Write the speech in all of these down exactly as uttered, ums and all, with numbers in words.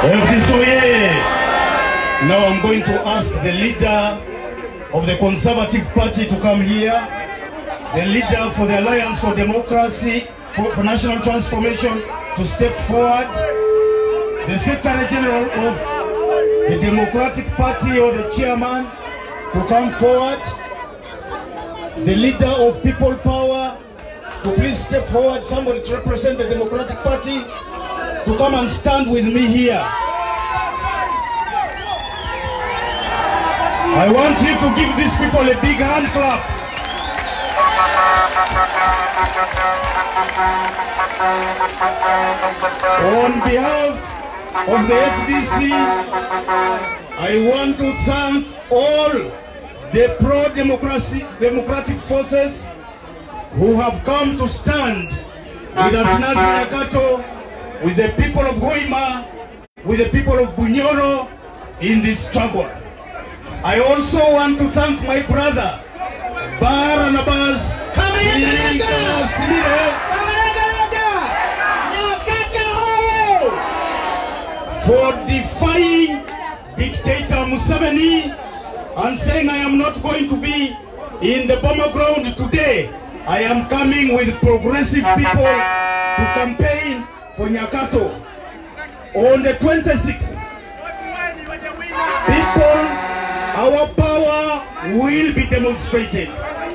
Now I'm going to ask the leader of the Conservative Party to come here, the leader for the Alliance for Democracy, for, for National Transformation to step forward, the Secretary General of the Democratic Party or the chairman to come forward, the leader of People Power to please step forward, somebody to represent the Democratic Party to come and stand with me here. I want you to give these people a big hand clap. On behalf of the F D C, I want to thank all the pro-democracy democratic forces who have come to stand with Asinazi Nyakato, with the people of Hoima, with the people of Bunyoro in this struggle. I also want to thank my brother, Barnabas for defying dictator Museveni and saying I am not going to be in the bomber ground today. I am coming with progressive people to campaign for Nyakato. On the twenty-sixth, people, our power will be demonstrated.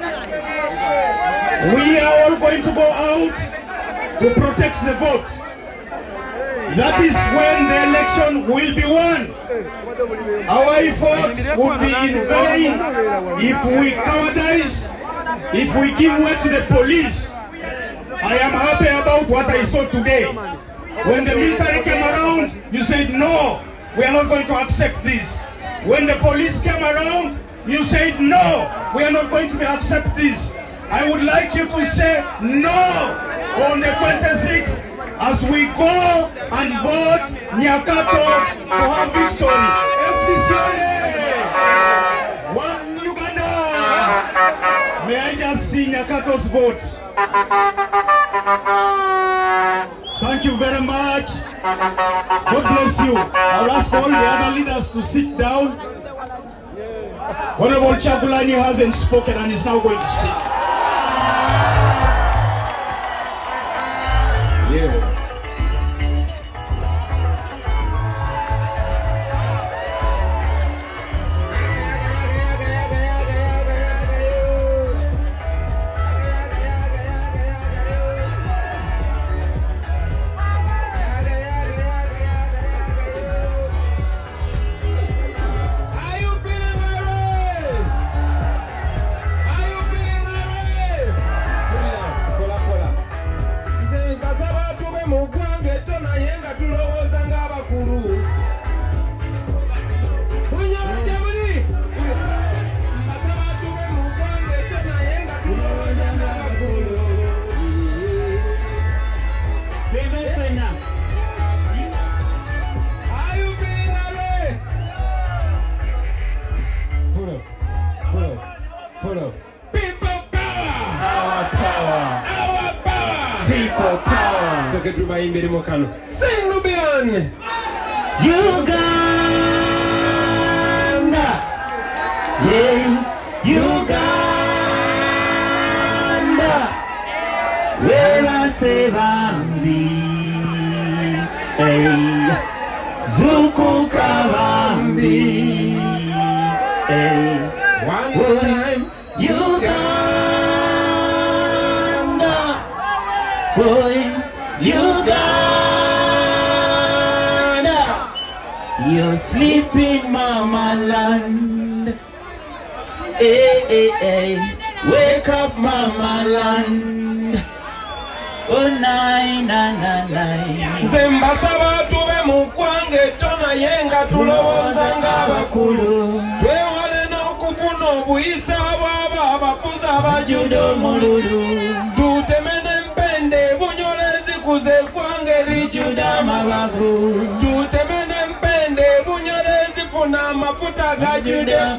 We are all going to go out to protect the vote. That is when the election will be won. Our efforts would be in vain if we cowardice, if we give way to the police. I am happy about what I saw today. When the military came around, you said no, we are not going to accept this. When the police came around, you said no, we are not going to accept this. I would like you to say no on the twenty-sixth as we go and vote Nyakato to have victory. F D C, one Uganda. May I just see Nyakato's votes? Thank you very much. God bless you. I'll ask all the other leaders to sit down. Honorable Chagulanyi hasn't spoken and is now going to speak. Yeah. Sing Nubian! Uganda! Yeah, Uganda! Where I say Bambi, hey, Zuku Kabambi, hey, one time, Uganda, boy, Uganda, you're sleeping, Mama Land. Hey, hey, hey, wake up, Mama Land. Oh, nine, nine, nine, nine. Zembasaba tuwe mukwange tona yenga tulowoza ngabakulu. Twewale n'okukuno buyisa bwaba bakuza bajudo mululu. Tutemene mpende bunyolezi kuze kwange lijuda mabavu. Tutemene mpende bunyolezi funa mafuta gajuda.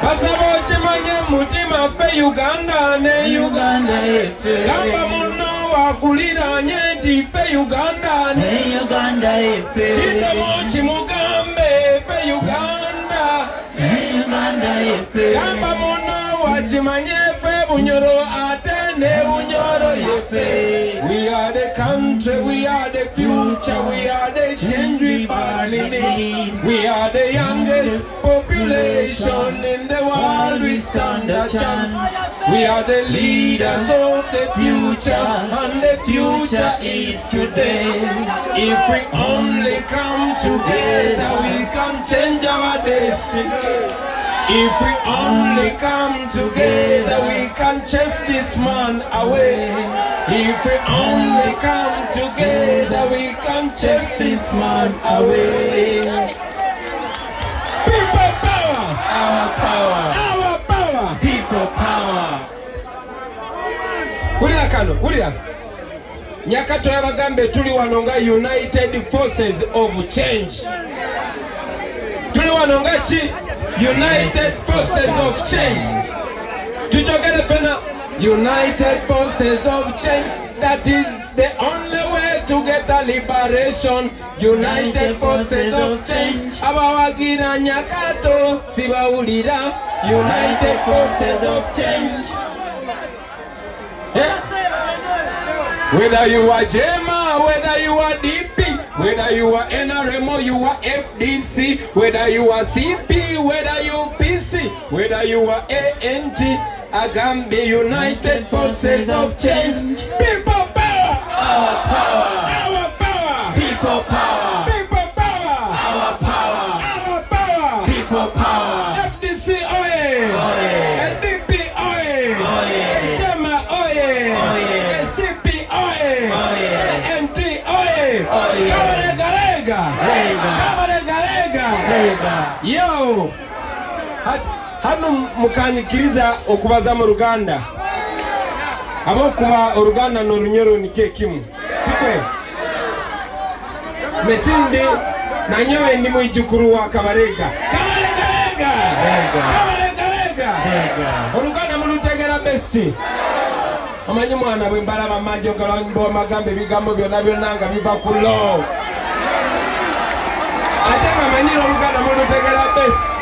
Basabo chimanye mutima fe Uganda ne Uganda efe. Gamba muno twakuliranye nti ffe Uganda Hey Uganda efe Kidemo kimugambe ffe Uganda Hey Uganda efe Gamba muno wakimanye ffe Bunyoro ate ne Bunyoro yefe. We are the country, we are the future, we are the change we badly need. We are the youngest population in the world, we stand a chance. We are the leaders of the future, and the future is today. If we only come together, we can change our destiny. If we only come together, we can chase this man away. If we only come together, we can chase this man away. People power! Our power Our power! People power Ulira kano, ulira. Nyakato yabagambe tuli wanonga United Forces of Change. Tuli wanonga chi? United Forces of Change. Tuchokele pena. United Forces of Change. That is the only way to get a liberation. United Forces of Change. Abawagira Nyakato sibaulira. United Forces of Change. Yeah. Whether you are Jema, whether you are D P, whether you are N R M or you are F D C, whether you are C P, whether you are P C, whether you are A N T, Agambe United Forces of Change. People power! Our power Our power! People power People power! Our power Our power! People power F D C oye! Oye. D P oye! Oye. Jema oye! Oye. C P oye! Oye. A N T oye! Oye. Kabarega lega! Lega. Kabarega lega! Lega. Yo! Hano mukanyikiriza okubaza mu Ruganda. Abo kuba Ruganda no Runyoro nike kimu. Tikwe. Metindi na nyewe ndi mu ijukuru wa Kabarega. Kabarega lega! Kabarega lega! Ruganda mulutegera besti. Amanyi mwana bwe mbalaba majo kalangbo amagambe bigambo byonna byonna nga biva ku law. Ate amanyi Ruganda mulutegera besti.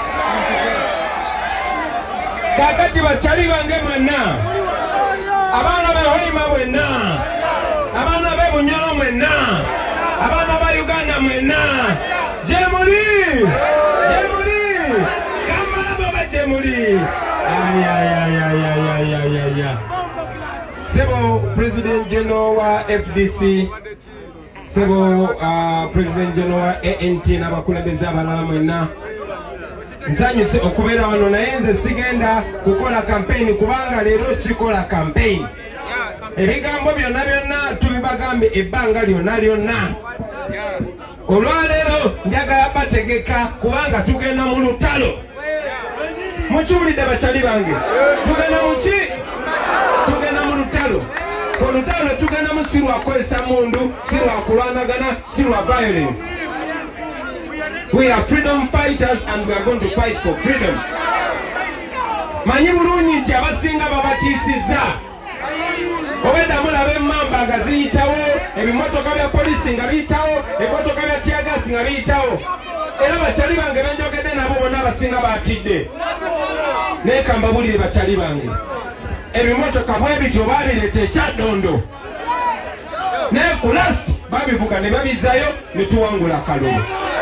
Kakati bachali bange mwenna abana be Hoima mwenna abana be Bunyoro mwenna abana ba Uganda mwenna Jemuli Jemuli Kamala baba Jemuli ay ay ay ay ay ay ay ay Sebo President General wa F D C Sebo uh, President General wa A N T n'abakulembeze abalala mwenna Nsanyuse okubera wano naye nze sigenda kukola campaign kubanga leero sikola campaign. Ebigambo byonna byonna tubibagambe ebbanga lyonna lyonna. Olwaleero njagala bategeka kubanga tugenda mu lutalo. Mukiwulidde bakyali bange. Tugenda mu ki? Tugenda mu lutalo. Ku lutalo tugenda mu si lwa kwesa mundu, si lwa kulwanagana, si lwa violence. We are freedom fighters and we are going to fight for freedom. Manyi bulungi nti abasinga babatisiza. Obeda mulabe mamba nga ziyitawo, ebimotoka bya polisi nga biyitawo, ebimotoka bya tiagasi nga biyitawo. Era bakyali bange benjogedde nabo bonna abasinga batidde. Naye kambabulire bakyali bange. Ebimotoka bwe bityo babireeta ekyaddondo. Naye ku last babivuga ne babizzayo ne tuwangula kalulu.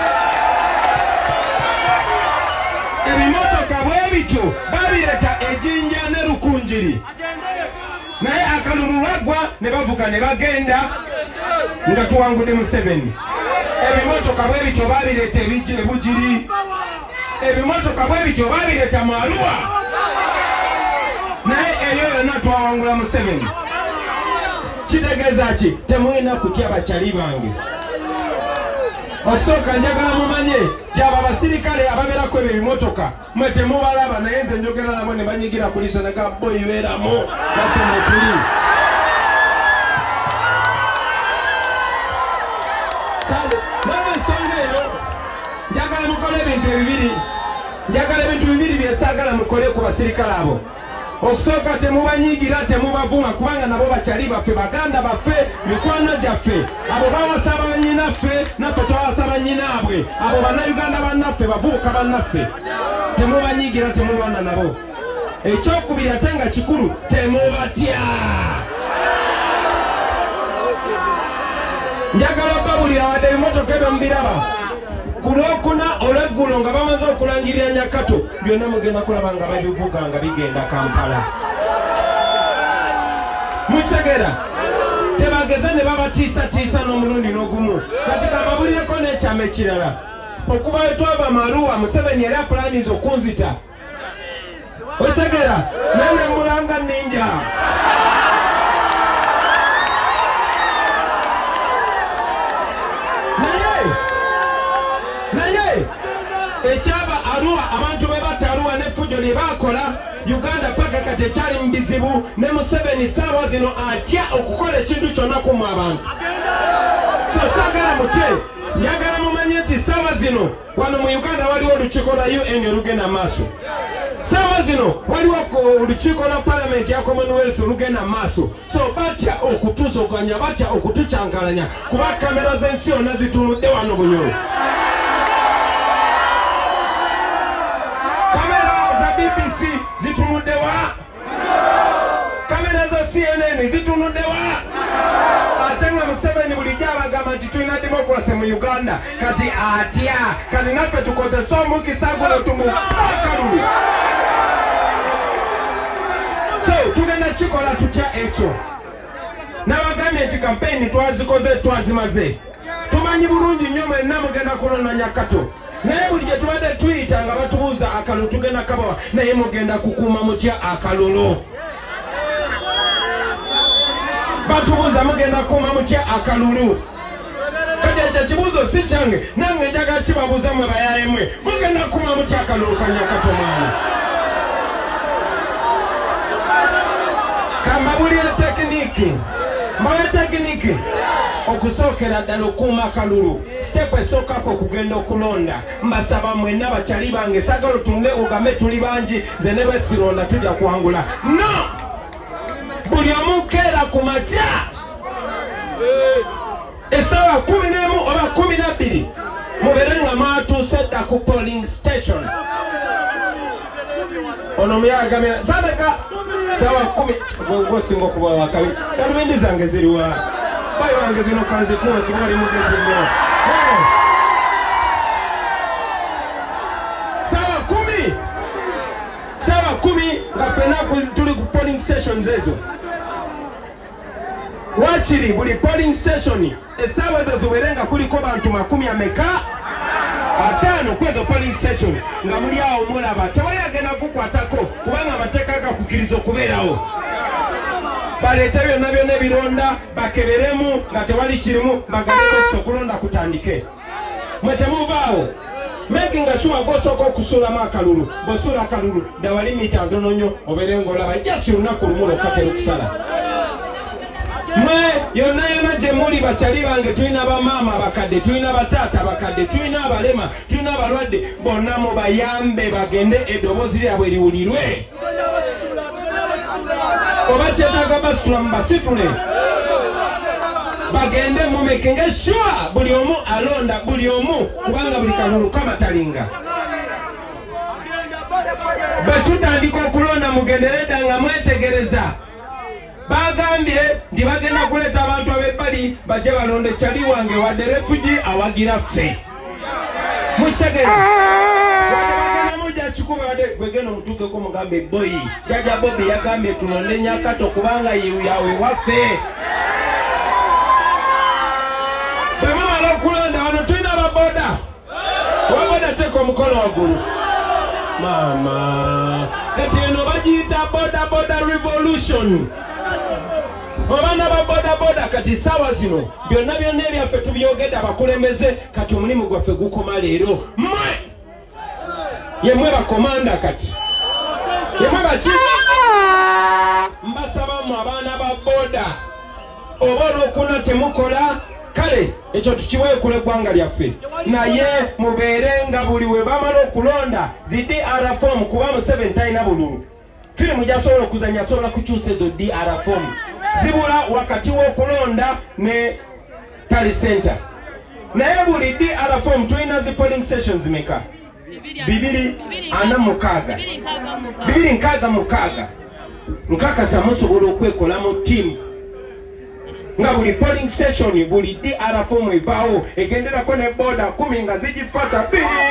Ebimotoka bwe bityo babireta ejinja ne Rukunjiri. Naye akalulu lwagwa ne bavuga ne bagenda nga tuwangudde Museveni. Ebimotoka bwe bityo babireta ebijje Bugiri. Ebimotoka bwe bityo babireta mu Arua. Naye eyo yonna twawangula Museveni. Kitegeeza ki? Temulina kutya bakyali bange. Osooka njagala mumanye gyaba abasirikale ababeerako ebyo ebimotoka mwe temubalaba naye nze njogera nabo ne banyigira ku liiso ne gabbo ibeeramu nate mwetuli. Kale n'olwensonga eyo njagala mukole ebintu bibiri. Njagala ebintu bibiri bye saagala mukole ku basirikale abo. Okusoka temubanyigira temubavuma kubanga nabo bakyali baffe baganda baffe mikwano gyaffe abo bawasaba bannyinaffe naffe twawasaba nnyinaabwe abo bannayuganda bannaffe bavubuka bannaffe temubanyigira temulwana nabo ekyokubiri ate nga kikulu temubatya njagala babulira wadde ebimotoka ebyo mubiraba ku lwokuna olweggulo nga bamaze okulangirira Nyakato byonna mugenda kulaba nga babivuga nga bigenda Kampala mukitegera tebageza ne babatiisatiisa n'omulundi n'ogumu kati kababulireko n'ekyama ekirala okuba we twava Maruwa Museveni yali apulaniza okunzita okitegera nange mulanga ninja ekyaba Arua abantu be batta Arua n'effujo lye baakola Uganda paka kati ekyali mu bizibu ne Museveni ssaawa zino atya okukola ekintu kyonna kumu abantu so saagala mutye njagala mumanye nti ssaawa zino wano mu Uganda waliwo olukiiko lwa U N olugenda maaso ssaawa zino waliwo olukiiko lwa palamenti ya Commonwealth olugenda maaso so batya okutuzoganya batya okutucyankalanya kuba kamera z'ensi yonna zitunudde wano Bunyoro B B C zitunudde wa kamera za C N N zitunudde wa ate nga Museveni bulijjo abagamba nti tulina demokrasi mu Uganda kati atya kati naffe tukozesa omukisa guno tumubakalulu so tugenda kikola tutya ekyo n'abagambye nti kampeyini twazikoze twazimaze tumanyi bulungi nnyo mwenna mugenda kulona Nyakato naye buli gye tubadde tuyita nga batubuuza akalulu tugenda kabawa naye mugenda kukuuma mutya akalulu batubuuza mugenda kukuuma mutya akalulu kati ekyo kibuuzo si kyange nange njagala kibabuuza mwe bayayemwe mugenda kukuuma mutya akalulu ka Nyakato mwana kambabulira tekiniki mbawe tekiniki okusookera ddala okuuma akalulu sitepu esookako okugenda okulonda mbasaba mwenna bakyali bange saagala otunde ogambe tuli bangi nze ne besironda tujja kuwangula no buli omu keera ku makya essaawa kumi n'emu oba kumi na bbiri mubeere nga mwatuuse dda ku polling station ono muyagamira sabeka saawa kumi gosinga okuba wakabi galubindi zange ziriwa bayi wange zino kanzikuwe kubali mugezi nnyo sawa kumi sawa kumi nga ffenna tuli ku polling stations ezo wakiri buli polling station essaawa ezo ziwere nga kuliko bantu makumi ameka ataano kwezo polling station nga muli awo mulaba tewali agenda kukwatako kubanga amateeka gakukkiriza okubeerawo baleete byonna byonna ebironda bakeberemu nga tewali kirimu bagaleko okulonda kutandike mwe temuvaawo making sure gw'osooka okusuulamu akalulu bw'osuula akalulu dawali mita ntono nnyo obeere ng'olaba jasi olunaku lumu lwokkatera okusala mwe yonna yonna gye muli bakyali bange tulina bamaama abakadde tulina bataata abakadde tulina abalema tulina abalwadde bonna mubayambe bagende eddoboozi lyabwe liwulirwe oba kyetaaga basitula mu basitule bagende mumekinge sure buli omu alonda buli omu kubanga buli kalulu kamatalinga bwe tutandika okulonda mugendere dda nga mwetegereza bagambye ndi bagenda kuleeta abantu ab'ebbali bajje balonde kyali wange wadde refugi awagira ffe mukitegere kikuba ade gwegeno mutukeko mugambe boyi jaja bobi yagambye tulonde Nyakato kubanga yawe waffe bwemumala okulonda wano tulina ababoda waboda teka omukono waggulu mama kati eno bagiyita boda boda revolution obana baboda boda kati sawa zino byonna byonna ebyaffe tubyogedde abakulembeze kati omulimu gwaffe gukoma leero mwe yemwe bakomanda kati yemwe baki mbasaba mu abaana ba boda oba olwokuna temukola kale ekyo tukiweekula eggwanga lyaffe naye mubeere nga buli we bamala okulonda zi D R form kuba Museveni talina bululu filimu gyasobola okuzanya asobola kukyusa ezo D R form zibula wakati w'okulonda ne tally center naye buli D R form tulina zi polling stations meka bibiri ana mukaaga bibiri nkaaga mukaaga nkakasa musobola okwekolamu tiimu nga buli polling station buli D R form ebaawo egenderako ne boda kumi nga zigifata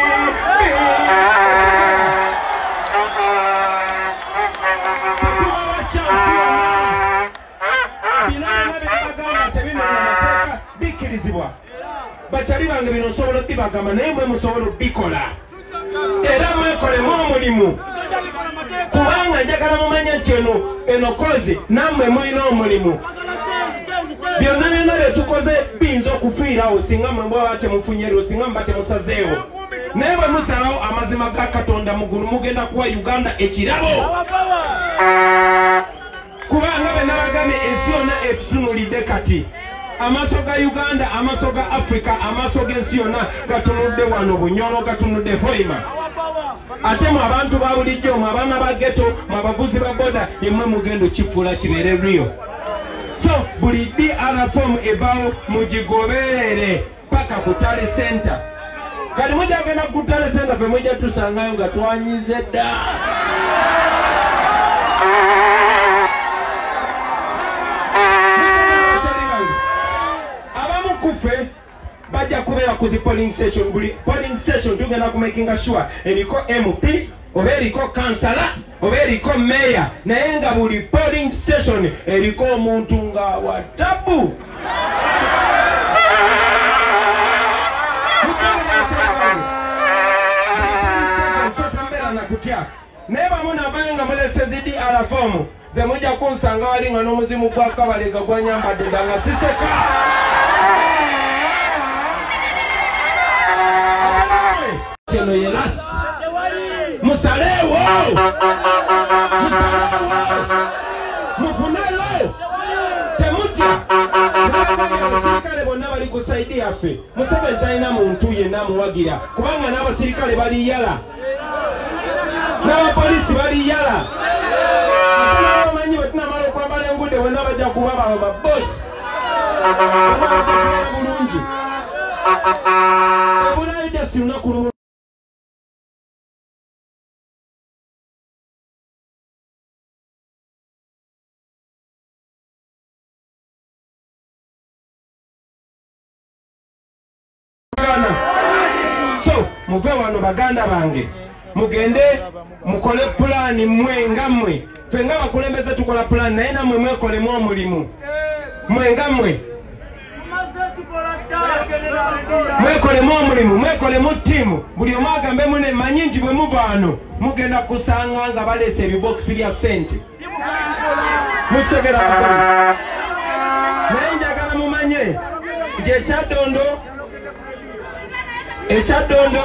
bikirizibwa bakyali bange bino osobola bibagamba naye mwe musobola bikola era mwekolemu omulimu kubanga njagala mumanya nti eno eno kozi nammwe mulina omulimu byonna byonna byetukoze biyinza okufiirawo singa mwe bwaba temufunyerwo singa muba temusazeewo naye bwe musalawo amazima ga Katonda mugulu mugenda kuwa Uganda ekirabo kubanga be nabagambye ensi yonna etutunulidde kati amaaso ga Uganda amaaso ga Africa amaaso g'ensi yonna gatunudde wano Bunyoro gatunudde Hoima ate mu abantu ba bulijjo mu abaana ba ghetto mu abavuzi ba boda yemmwe mugendo kifuula kibeere real so buli D R form ebaawo mugigoberere paka ku tally center kati mujagenda ku tally center fe mujja tusangayo nga twanyize dda abamu kufe bajja kubeera ku zi polling station buli polling station tugenda kumakinga sure eriko M P oba eriko kansala oba eriko meya naye nga buli polling station eriko omuntu nga watabu naye bamu nabaye nga mulese zi D R form ze mujja kunsanga wali nga n'omuzimu gwa Kabalega gwanyambadde dda nga siseka kino ye last musalewo mufunelo temutya abasirikale bonna bali ku saidi yaffe Museveni talina muntu yenna muwagira kubanga n'abasirikale bali yala n'abapoliisi bali yala abamanyi betunamala okwambala engude bonna bajja kuba bawe babosi bulungi ebulayi jasi lunaku lumu so muve wano baganda bange mugende mukole pulani mwe nga mmwe ffe nga bakulembeze tukola pulani naye nammwe mwekolemu omulimu mwe nga mmwe mwekolemu omulimu mwekolemu ttiimu buli omu agambe mune manyi nti bwe muva wano mugenda kusanga nga baleese ebibokisi bya ssente mukisegera bakoli naye njagala mumanye nti ekyaddondo ekyaddondo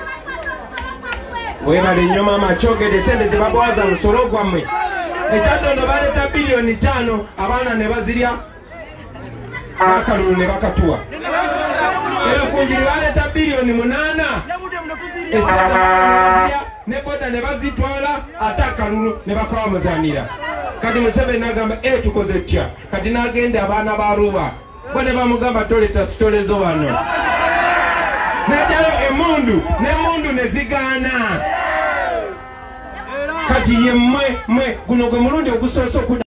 webale nnyo maama kyogedde sente zebagwaza musolo gwammwe ekyaddondo baleeta biliyoni ttaano abaana ne bazirya akalulu ne bakatuwa era kunjiri baleeta biliyoni munaana esaaazirya ne boda ne bazitwala ate akalulu ne bakawamuzanira kati Museveni nagamba e tukoze tya kati nagenda abaana ba Ruba bo ne bamugamba toleta sitolezo wano najalo emundu nemundu nezigaana kati ye mwe mwe guno gwe mulundi ogusoose okuda